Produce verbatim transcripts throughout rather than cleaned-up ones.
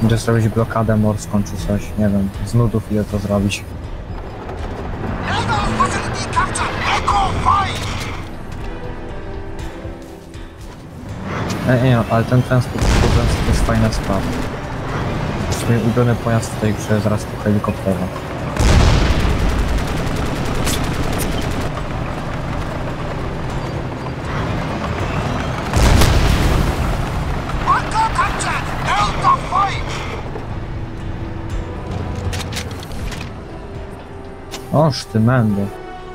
Będzie zrobić blokadę morską czy coś, nie wiem, z nudów ile to zrobić. Nie, nie, ale ten transport to jest fajna sprawa. To jest mój ulubiony pojazd w tej grze, zaraz po helikopterze. Oż ty mędy.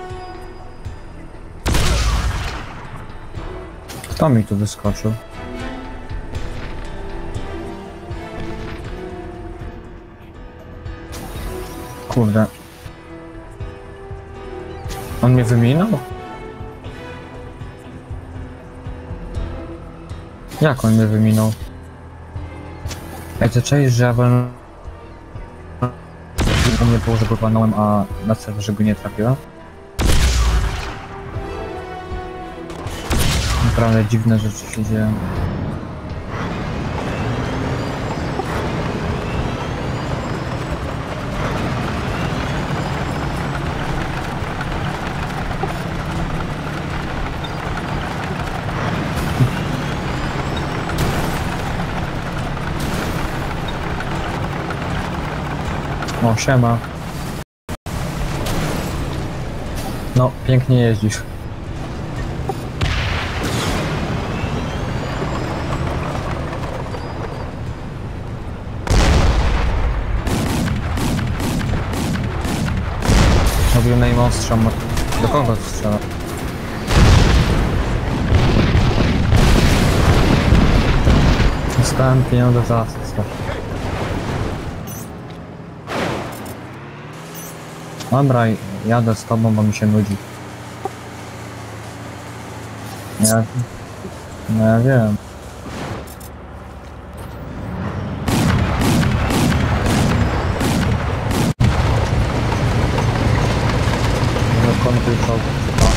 Kto mi tu wyskoczył? Kurde. On mnie wyminął? Jak on mnie wyminął? Ej, to cześć, że ja wolę... U mnie było, że go walnąłem, a na serwerze go nie trafiłem. Naprawdę dziwne rzeczy się dzieją. O, siema. No, pięknie jeździsz. Robił najmocniejszą. Do kogo strzela? Dostałem pieniądze za asystę. Dobra, jadę z tobą, bo mi się nudzi. Ja... No ja wiem. Kontynuował chyba.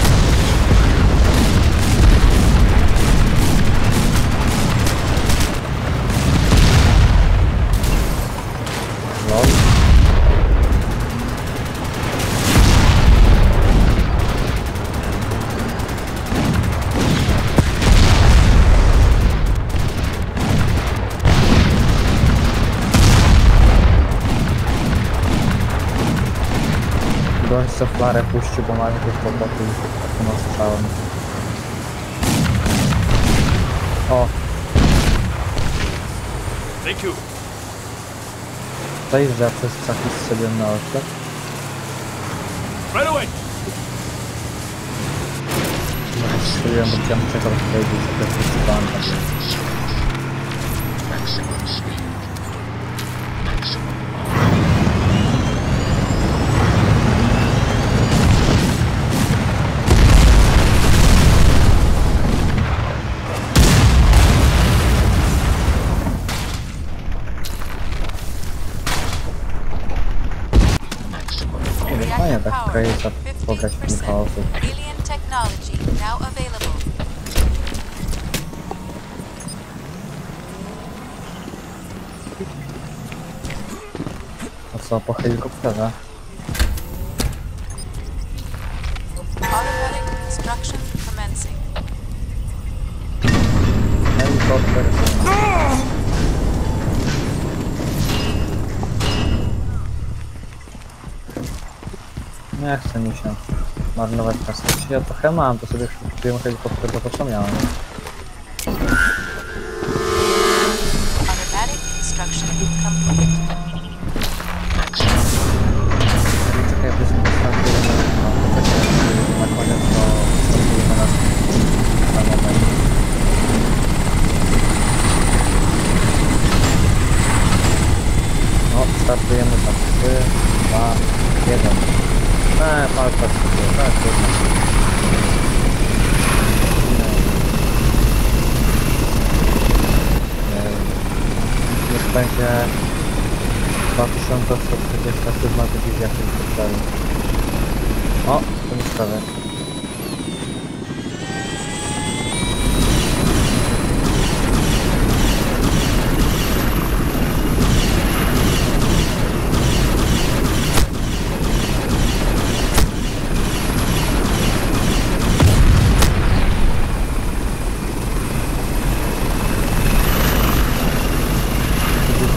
Lol. Gość flarę puścił, bo mamy tych kłopotów z strzałem. O! Thank you. Cześć, że ja przez taki strzeliłem na oczach. Right away. No, strzeliłem, bo chciałem czekał, że wejdzie i sobie przeczytałem. Maximum speed. Maximum. Fajnie tak Crysa pograć kilka osób. A co, po helikopterze? Helikopter. Nie chce mi się marnować kasy. Jeśli ja trochę mam, to sobie kupiłem helikopter, bo to co miałem. Czekaj, jak byśmy postawili na koniec, to postawimy na na moment. No, startujemy tam trzy, dwa, jeden. Eee, palca sobie, tak, trudno. Niech będzie dwa tysiące sto trzydzieści siedem dywizja helikopterów. O, to mi sprawy.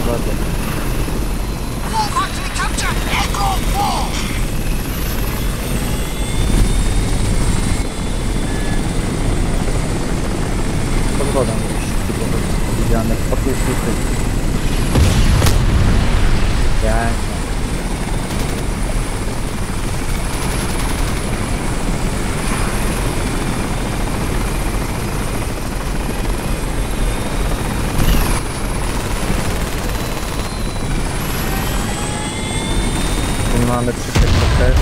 zgodzie. Pod wodą już widziane w opisu. Pięknie. Tu mamy trzy sekretarze,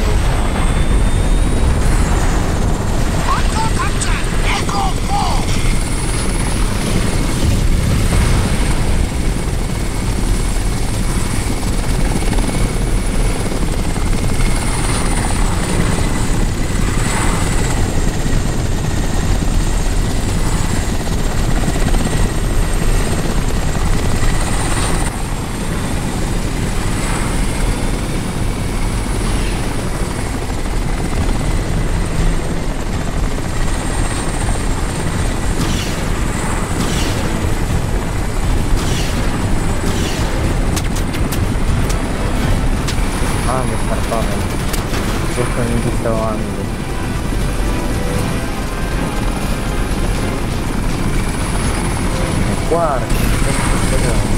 mamy startowe. Trochę nie dostałami. Dokładnie, to jest powiedziałem.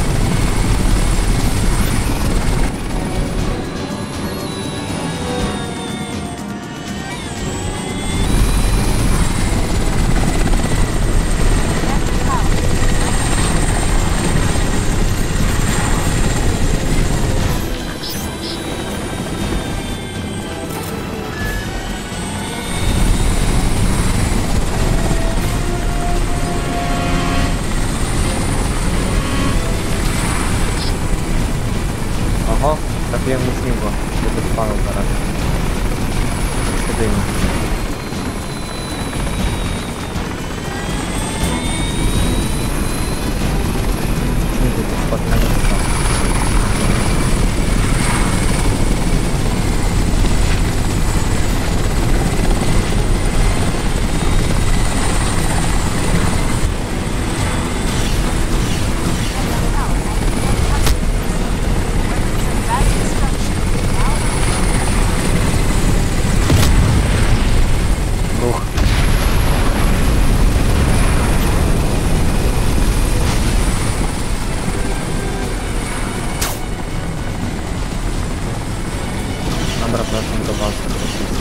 Oho, trafiłem mu śmigło, żeby spalał zaraz. Wtedy nie. Śmigło to spadnego stanu. Dobra, wracam do walki.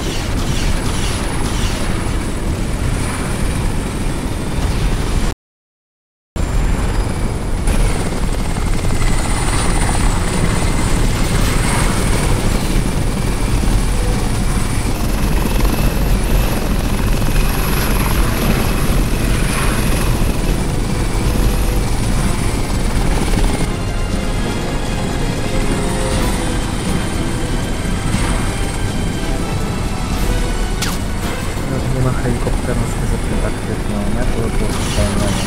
Nie ma helikoptera z wysokiej aktywną, nie? To by było wspaniałe.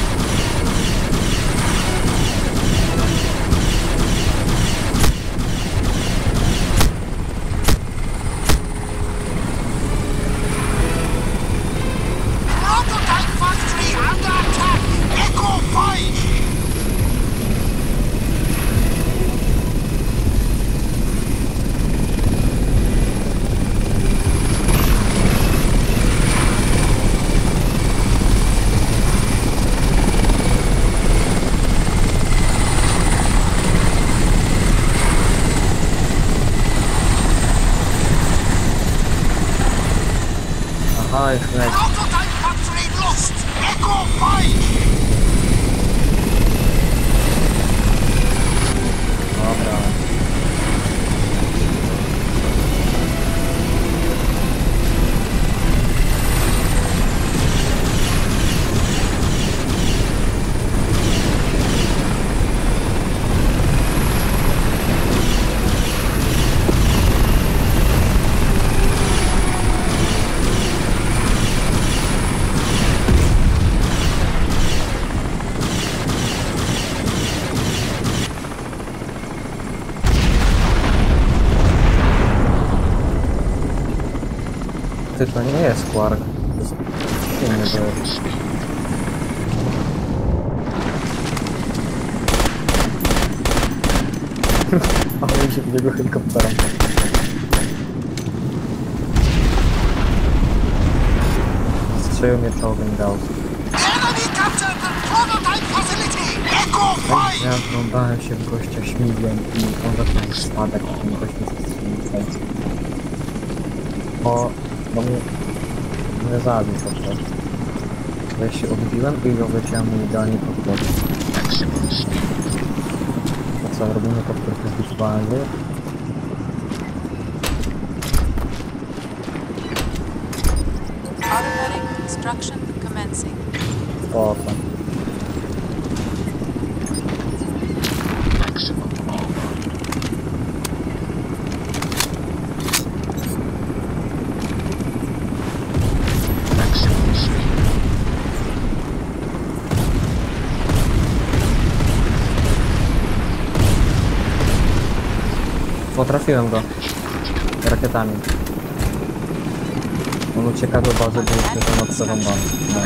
Aha, już leci. Dobra. Ty, to nie jest Quark. To jest inny były. Ale się w niego helikopterem. Strzelił mnie czołgiem Gauss. Ja wglądałem się w gościa śmigłem i on zaczął spadek i ten gość mnie zastrzelił. O, bo mnie nie zabił po prostu. Ja się odbiłem i go wyciąłem mu idealnie pod wodę. To co, robimy to w trochę wizualny. Automatic construction commencing. O, to. Potrafiłem go rakietami. On ucieka do bazy, bo jest tam obserwowany. No.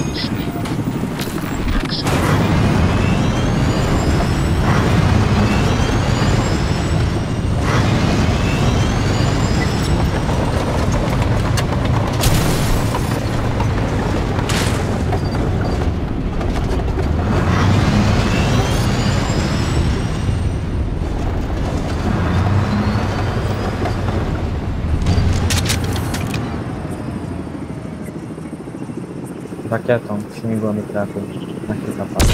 Rakietą, śmigłem i trafił na kilka par.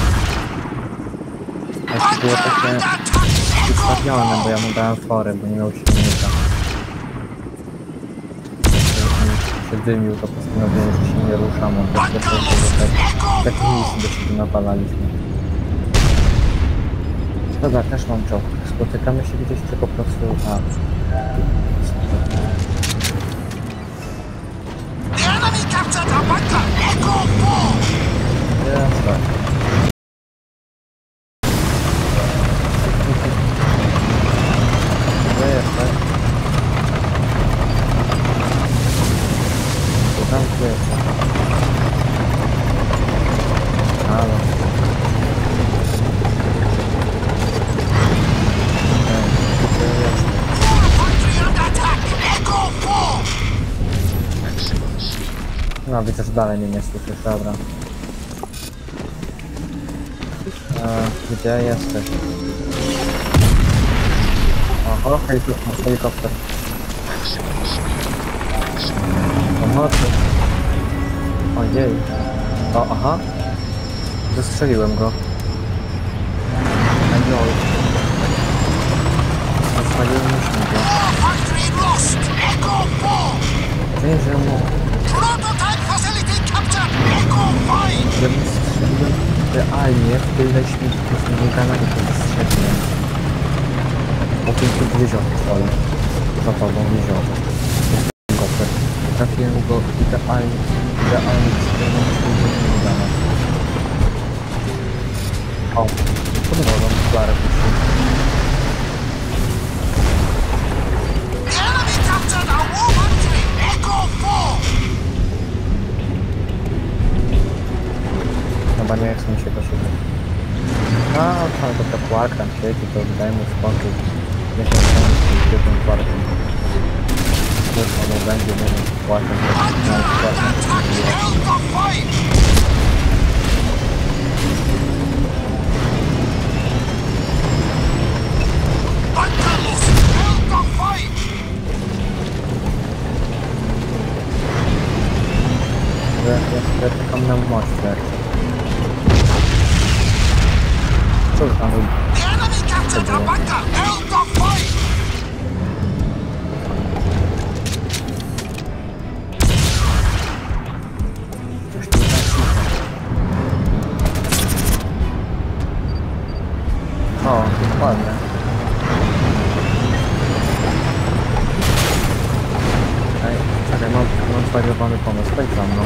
A to było takie ustawione, bo ja mu dałem fory, bo nie miał silnika. Jak się dymił, to postanowiłem, że się nie ruszam, on też zaczął się ruszać. Tak nic do siebie napalaliśmy. Dobra, też mam czołg. Spotykamy się gdzieś, czy po prostu... A. Jasne. Gdzie jesteś? Tam tu jesteś. Halo. Gdzie jesteś? No widzę, że dalej mnie nie słyszysz, dobra. E, gdzie jesteś? Oho, helikopter. helikopter. Pomocy. Ojej. O, aha. Zastrzeliłem go. Ojoj. Zastrzeliłem mu go. Nie, że mu... Ja mu strzeliłem realnie w tyle śmigłów z migana i to strzeliłem. O tym tu jezioro stoi. Za tobą jezioro. Helikopter. Trafiłem go idealnie, idealnie strzeliłem śmigłów z migana. O, pod wodą Klarę puścił. Chyba nie chce mi się go szywać. No, ale to ta płaka tam siedzi, to daj mu spokój. Nie wiem, co on jest w jednym kwartem. Już ono będzie, nie wiem, płakę, to jest kwartem. Ja, ja, ja czekam na moc, jak. Co tam robi? Coś tu tak słucha. O, dokładnie. Ej, czekaj, mam, mam zwariowany pomysł, chodź za mną.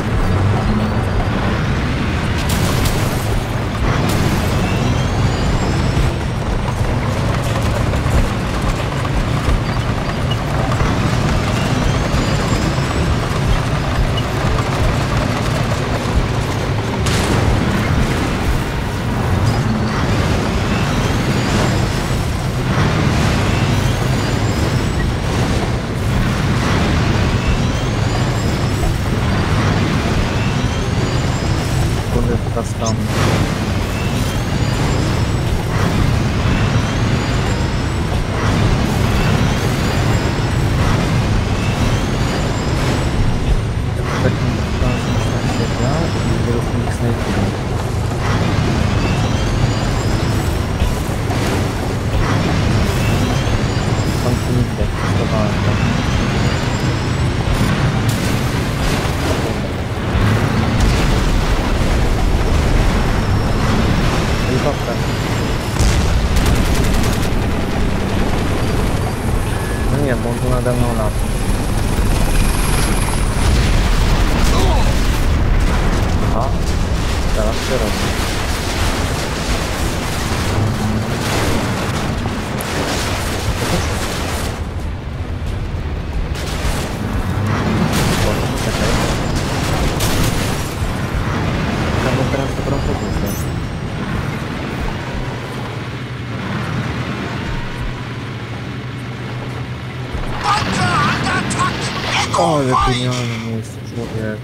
nie, bo on tu nade mną lata. Aha, teraz się robi. Czekaj. Czemu teraz dobrą pozycję? O, ale genialne miejsce, człowieku.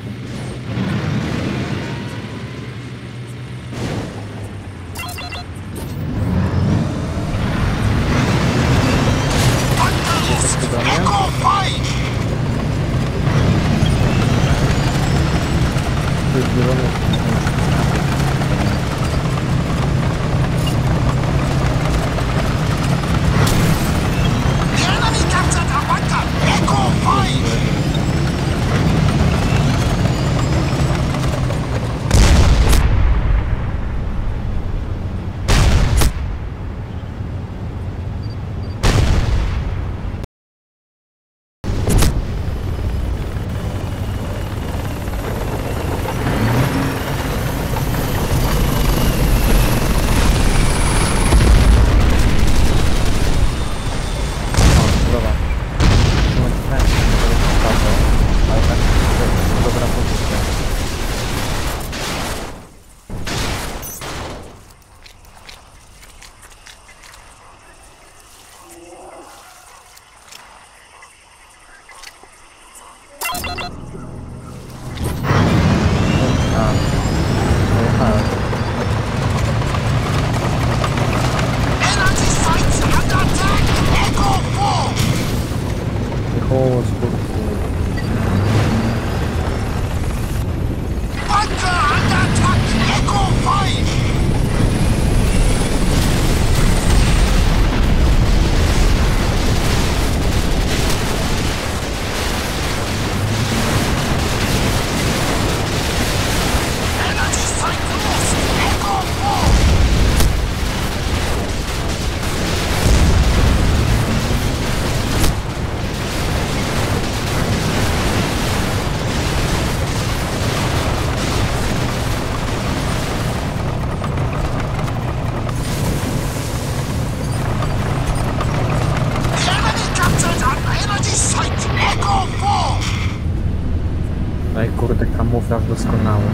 Ej, kurde, kamuflaż doskonały.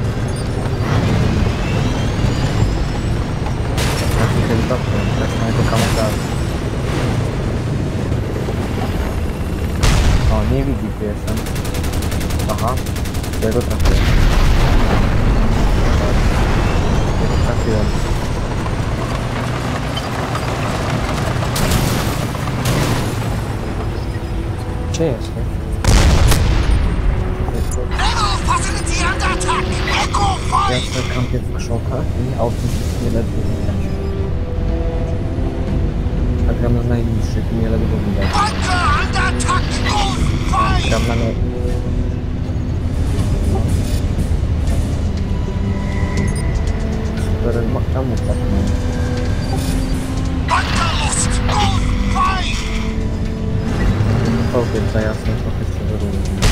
Taki helikopter, tak mojego kamuflażu. O, nie widzi, gdzie jestem. Aha, jego trafiłem. Jego trafiłem. Gdzie jesteś? Ja sobie kampię w krzokach i autentycznie ledwo widać. Tak gram na najniższych i nie ledwo widać. Gram na naj... Super, ma kamuflaż. Powiedz za jasno, trochę się wyrównuje.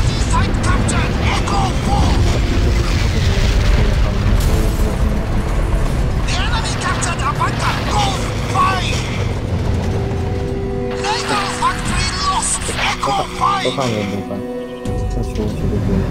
Kochany był tak. Co się u ciebie dzieje?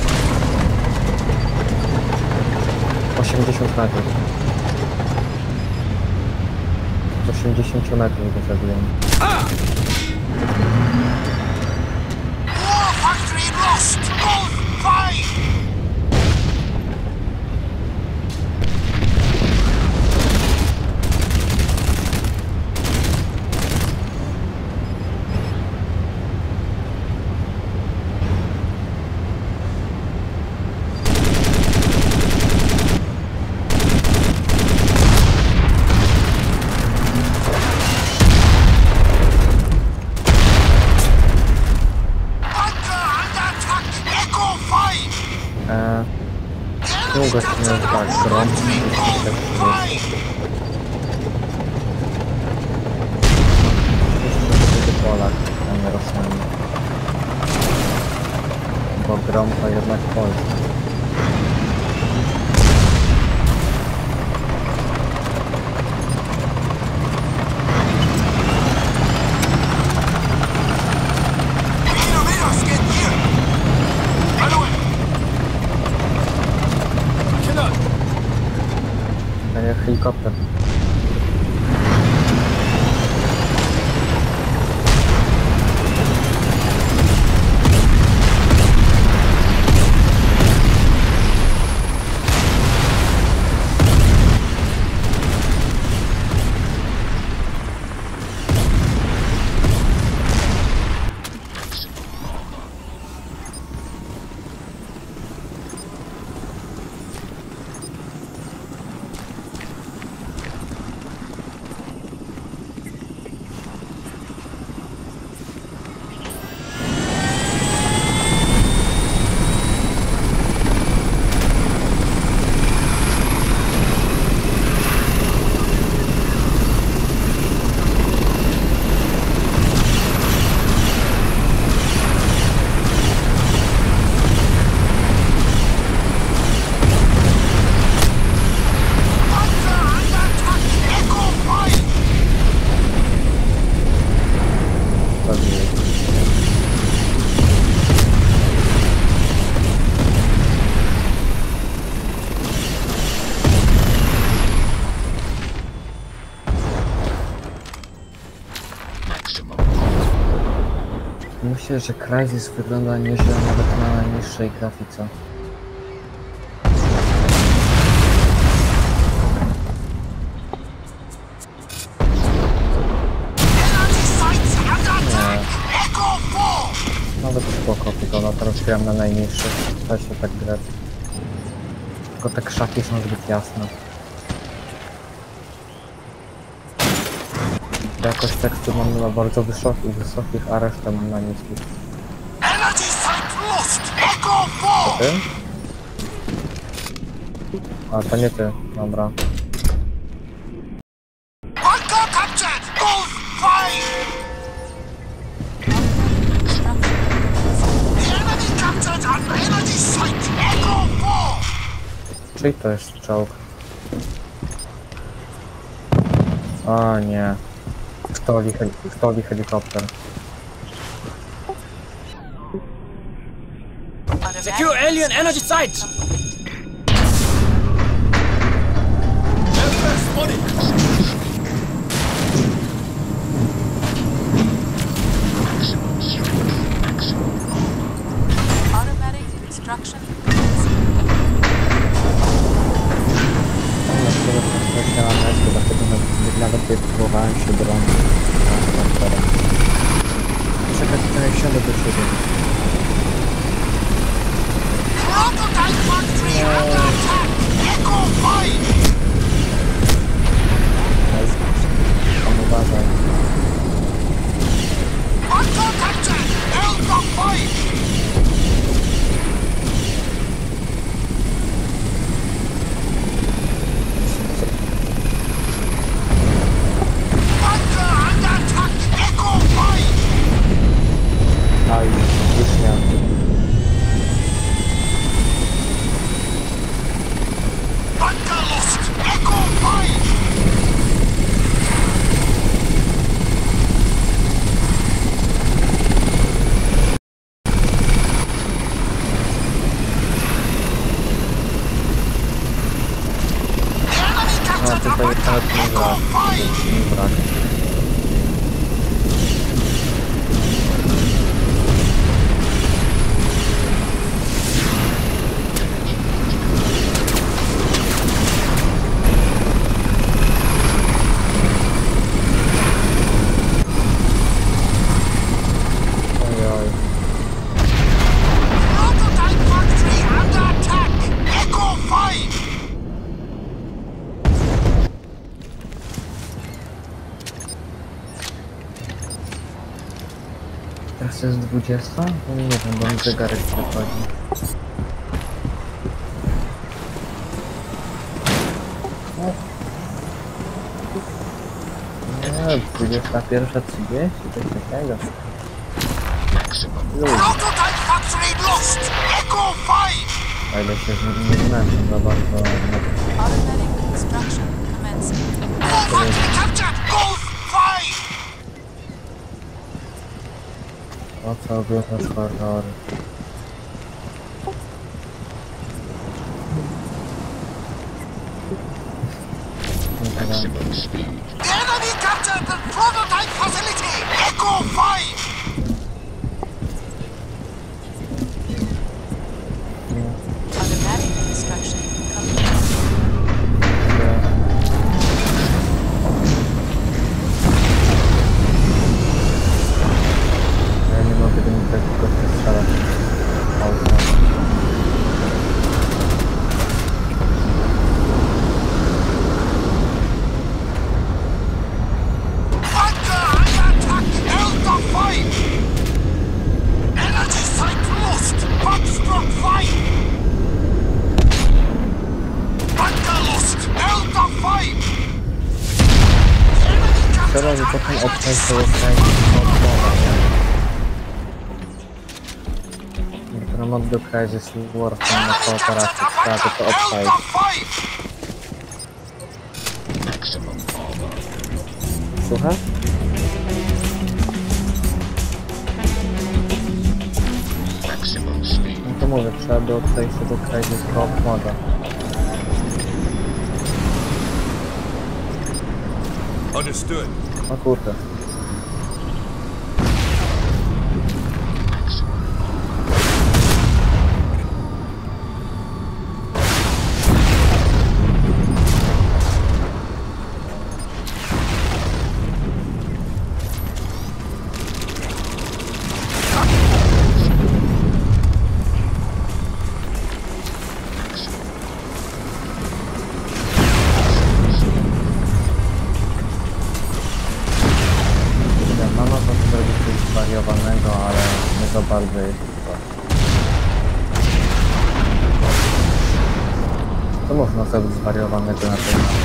osiemdziesiąt metrów. osiemdziesiąt metrów go zabiłem. War factory lost! Both fine! Długo się nie tak grom. Jeszcze Polak, a nie Rosjanie. Bo grom to jednak Polska. Jak helikopter. Myślę, że Crysis wygląda nieźle nawet na najniższej grafice. Nie. Nawet spoko wygląda, teraz grałem na najniższych. Da się tak grać. Tylko te krzaki są zbyt jasne. Jakoś teksty mam na bardzo wysokich, wysokich, a resztę mam na niskich. To ty? A, to nie ty, dobra. Czyli to jest czołg? O nie. Stoli, heli stoli helikopter. Secure alien energy site! Automatic destruction. Dlatego nawet nie próbowałem się bronić. Czekać, to jak siądę do siebie. Tam uważaj. A już, już nie. No tutaj nawet nie brak. Nie brak. Teraz jest dwudziesta? No nie wiem, bo mi zegarek wychodzi. No, dwudziesta pierwsza trzydzieści, coś takiego. Prototype factory lost! Echo five! A ile się z nim nie zmęczę za bardzo. Automatic construction commencing. All factory captured! Golf five! O co oglądasz horrory? The enemy captured the prototype facility! Echo five! Automatic construction commencing. Ja nie mogę do nich tak tylko strzelać. Bunker under attack! Delta five! Energy site lost! Foxtrot five! Bunker lost! Delta five! Enemy Trzeba captured by potem energy obciąć site! sobie kraj Dopiero mod do Crysis War na Enemy kooperację, captured a trzeba tylko bunker! obciąć. Delta five! Słuchaj? No to mówię, trzeba by obciąć sobie do Crysis Coop moda. Understood. O kurde. Mama to zrobić coś zwariowanego, ale nie za bardzo jest to. To można zrobić zwariowanego na tej mapie.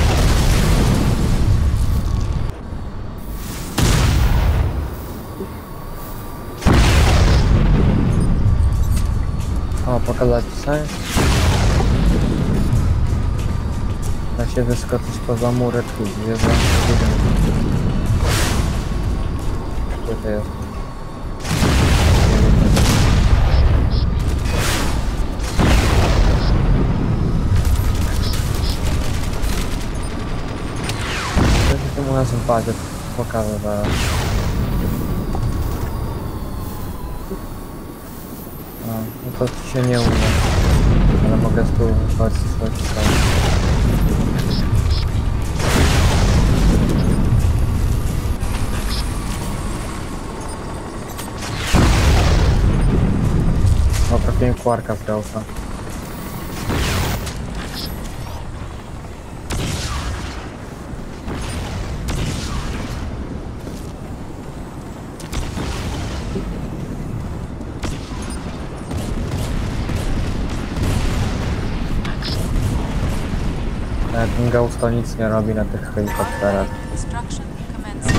O, pokazać sobie? Da się wyskoczyć poza murek i zjeżdżam. Gdzie to jest? To się temu razem padzie, pokażę zaraz. No, no to ci się nie umie, ale mogę spróbować coś tam. O, trafiłem kwarka z Gaussa. Ten Gauss to nic nie robi na tych helikopterach. Construction commencing.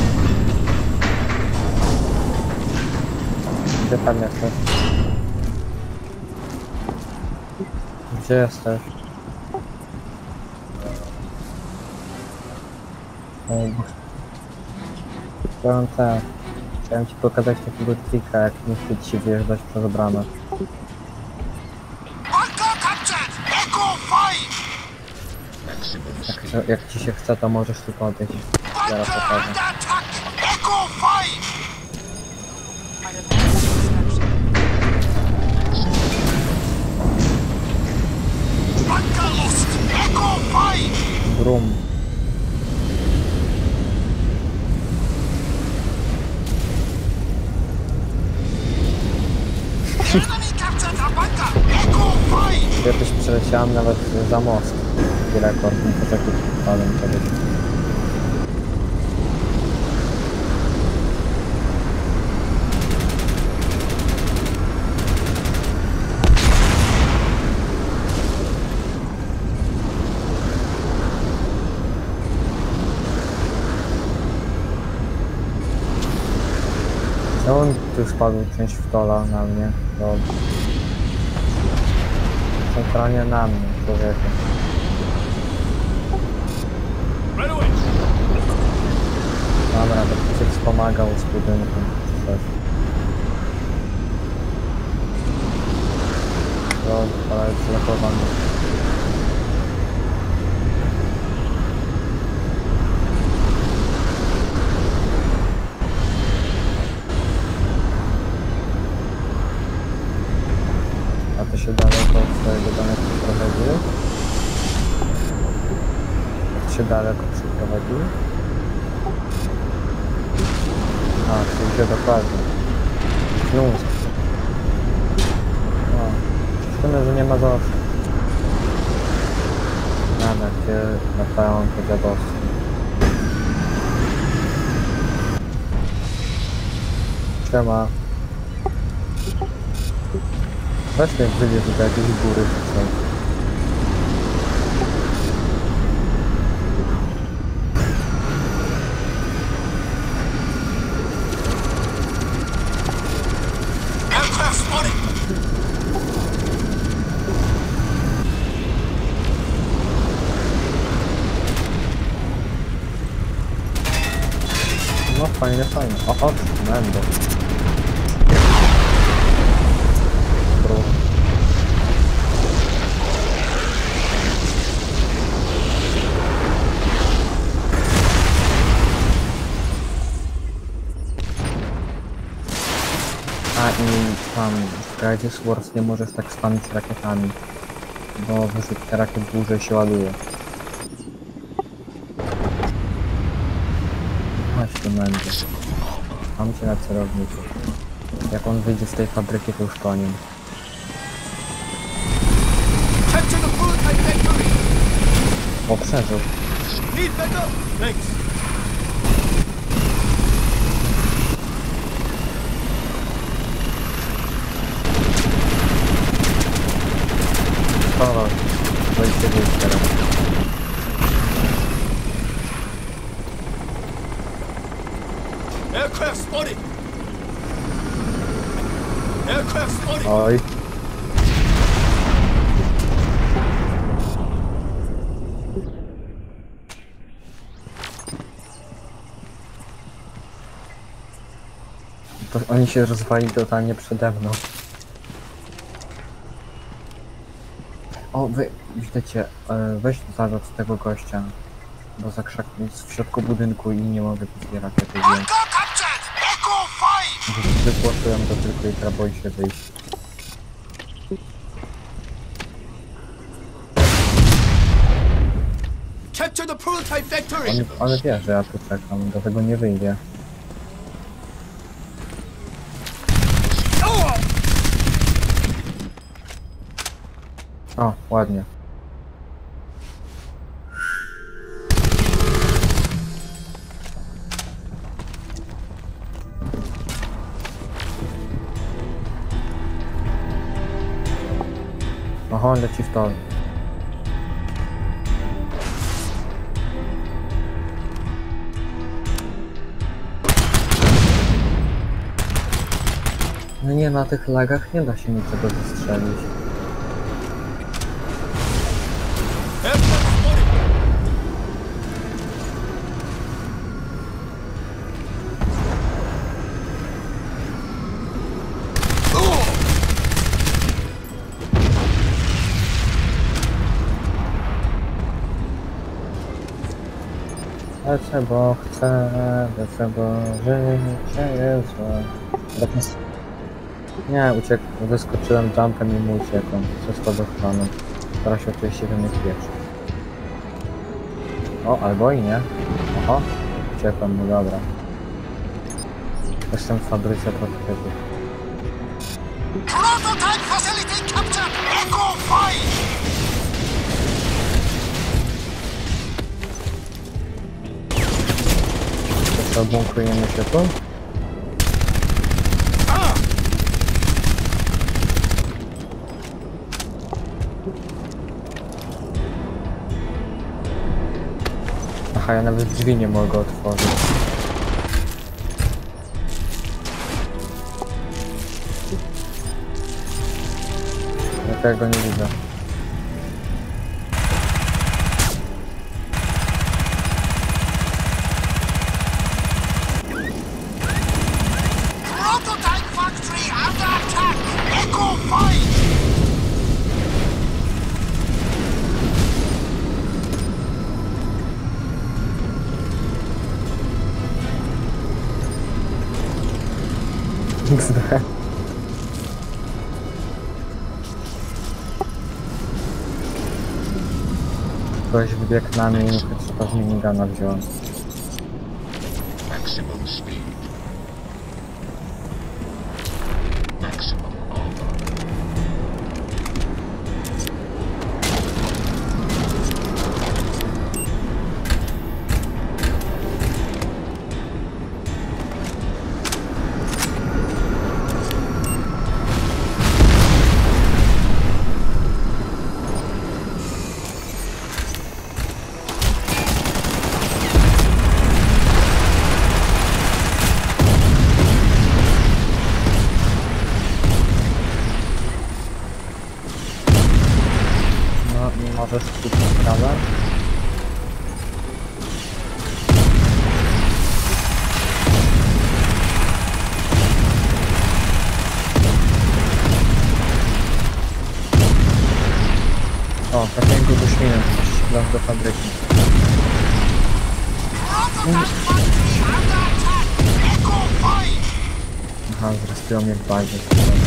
Gdzie tam jesteś? Gdzie jesteś? Ej, Chciałem ten... Chciałem ci pokazać takiego trika, jak nie chce ci wjeżdżać przez bramę. Bunker captured! Echo five! Jak, chce- jak ci się chce, to możesz tu podejść. Zaraz Bunker pokażę. under attack! Echo five! Automatic construction. Bunker lost! Echo five! Brum. Enemy captured a bunker! Echo five! Ja też przeleciałem nawet za most. Taki rekord, nie po takim przypadem kiedyś. tu spadł część wtola na mnie. Dobrze. Centralnie na mnie, człowieku. Right away. Dobra, to się wspomagał z budynkiem. Coś. Dobrze, ale jest zlekowany. A ty się daleko od swojego domu przyprowadziłeś? A ty się daleko przyprowadziłeś? A, czyli gdzie dokładnie? Śląsk. O, szkoda, że nie ma dosyć. Nawet gdzie latają te dziadowskie. Siema. Weź mnie wyjdzie do jakiejś góry czy coś. Aircraft spotted! No fajnie, fajnie. O, o, będę. A i tam w Crysis Wars nie możesz tak spamić rakietami, bo te rakiet dłużej się ładuje. Chodź tu będzie. Mam cię na celowniku. Jak on wyjdzie z tej fabryki, to już po nim. Capture the prototype factory. O, przeżył. Need backup. Thanks. O, wejście wyjść teraz. Aircraft spotted. Aircraft spotted. Oj. To oni się rozwali totalnie przede mną. O, wy, widzicie, weź zaraz tego gościa, bo za krzak jest w środku budynku i nie mogę tu zbierać rakiety Echo zdjęć. captured! Echo five! Wygłosują to tylko i trzeba boi się wyjść. Capture the prototype factory. On, ale wie, że ja tu czekam, do tego nie wyjdzie. O, ładnie. Oho, leci w to. No nie, na tych lagach nie da się niczego wystrzelić. Aircraft spotted. Lecę, bo chcę, lecę, bo życie jest złe. Nie, uciekł, wyskoczyłem jumpem i mu uciekłem. Przez spadochronem. Teraz się oczywiście we mnie pierwszy. O, albo i nie. Oho, uciekłem, no dobra. Jestem w fabryce prototypów. Prototype facility captured! Echo five! To bunkrujemy się tu? Aha, ja nawet drzwi nie mogę otworzyć. tylko ja go nie widzę. Prototype factory under attack! Echo five! X D. Ktoś wybiegł na mnie i chyba z minigana wziąłem. Maximum speed. Maximum armor. Może skupić sprawę. O, trafiłem go do świnia, strzelam do fabryki. Aha, zrespiło mnie w bazie.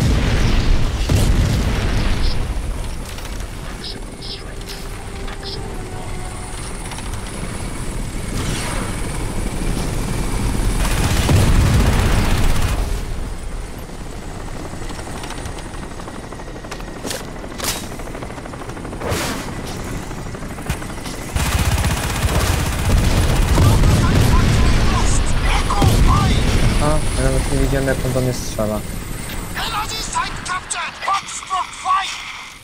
A, ja nawet nie widziałem, jak on do mnie strzela. Energy site captured! Hotspot five!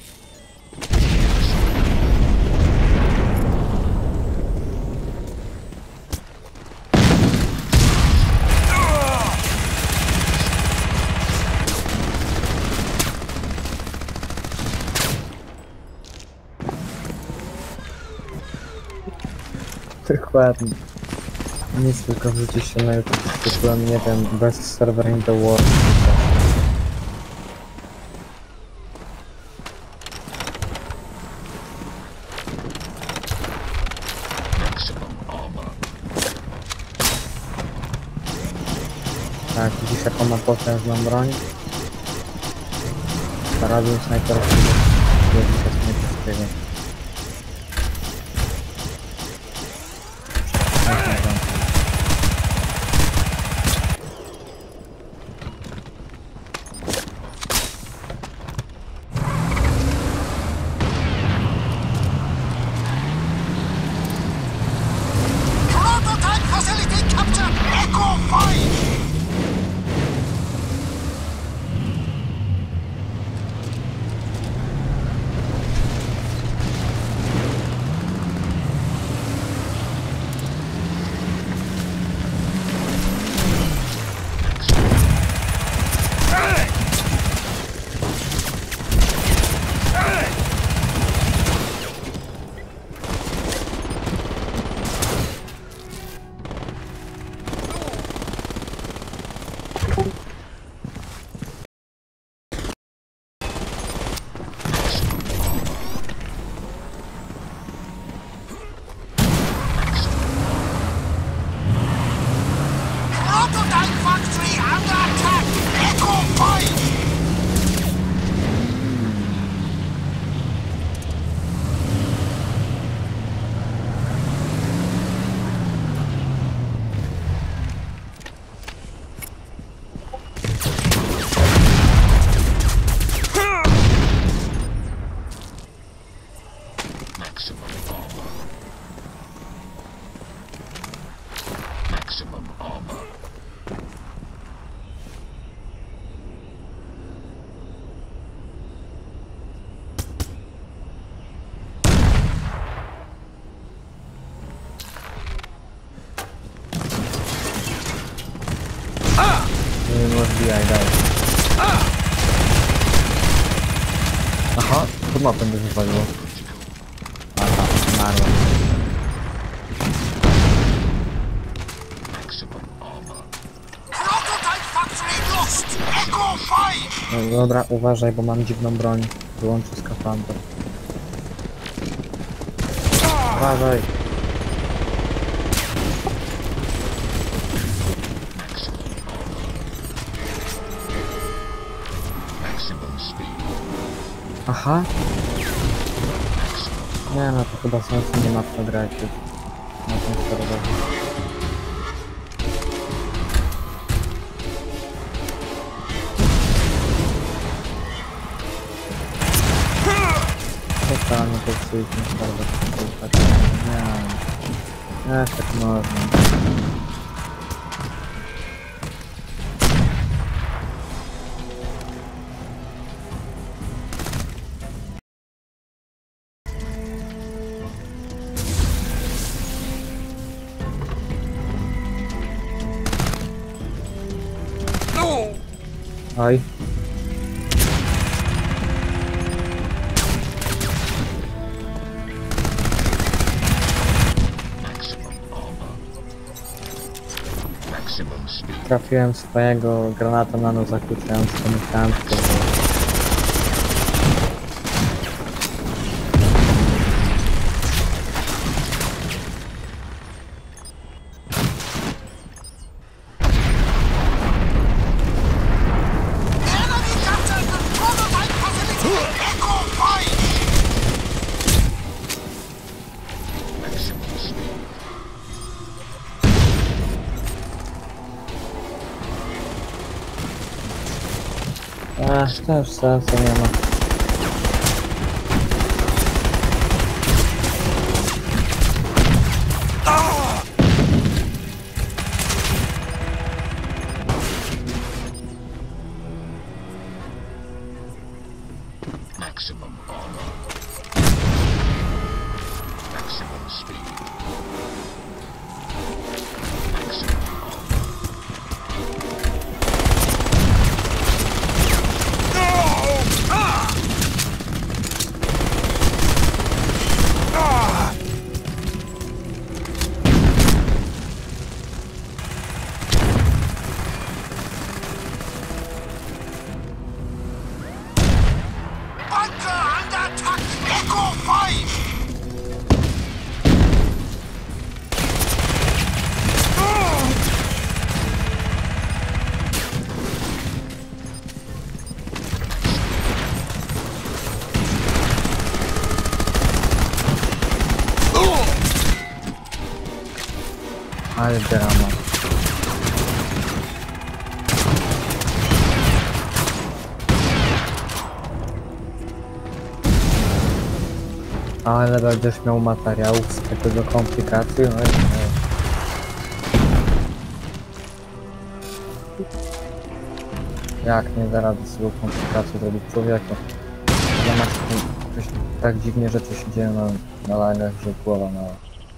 Dokładnie. Nic, tylko wrzucić się na YouTube, tytułem, nie wiem, best server in the world. Tak, widzisz jaką ma potężną broń? Karabin snajperski jest snajperskiego. Prototype facility captured! Echo five! Prototype factory under attack! Echo five! Maximum armor. Maximum armor. Nie rozbijaj dalej. Aha, mapę by wywaliło. Aha, zmarłem. Prototype factory lost! Echo five! No dobra, uważaj, bo mam dziwną broń. Wyłączę skafander. Uważaj! Aha. Nie no, to chyba sensu nie ma w to grać już. Na tym serwerze. Totalnie popsuj ten serwer. Nie, nie, tak można. Oj. Trafiłem swojego granata nano zakłócającego mechankę. Ach, też sensu nie ma. Maximum armor. Maximum speed. Maximum armor. Ale drama. Ale będziesz miał materiałów z tego do komplikacji, no i no. Jak nie da rady sobie komplikacji zrobić człowieku? Ale masz coś tak dziwnie rzeczy się dzieją na, na lagach, że głowa mała.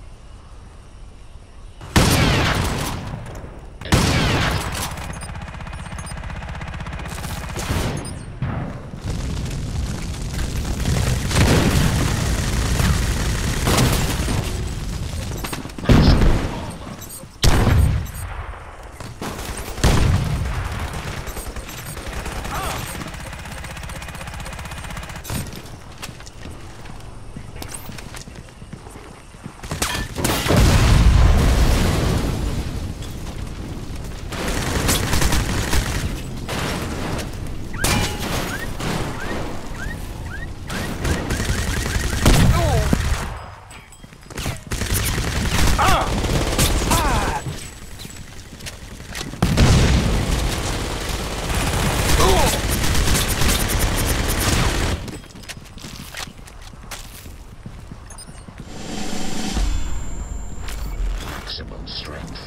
Maximum strength.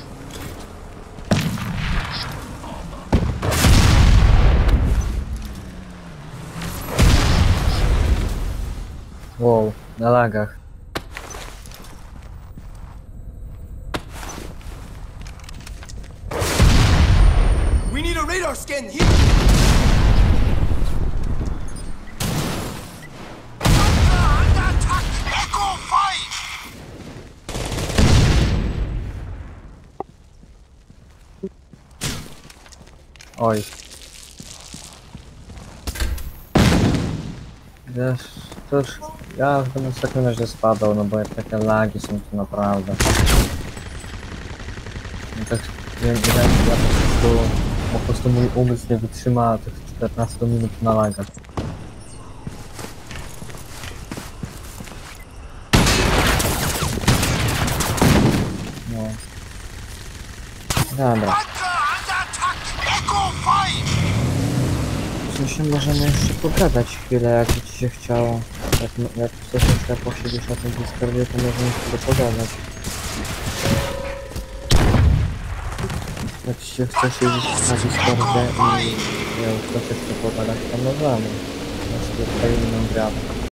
Wow, na lagach. We need a radar scan here. Oj. Wiesz, to już... Ja już będę w takim razie spadał, no bo jak takie lagi są tu naprawdę. No tak, nie wiem, wydaje mi się, że ja po prostu... Po prostu mój umysł nie wytrzyma tych czternastu minut na lagach. No. Dobra. Bunker under attack! Echo five! Myślę, możemy jeszcze pogadać chwilę, jak ci się chciało. Jak, jak chcesz jeszcze posiedzieć na tym Discordzie, to możemy chwilę pogadać. Jak ci się chce siedzieć na Discordzie i ja chcesz jeszcze pogadać, to możemy. Ja sobie tutaj inną grę.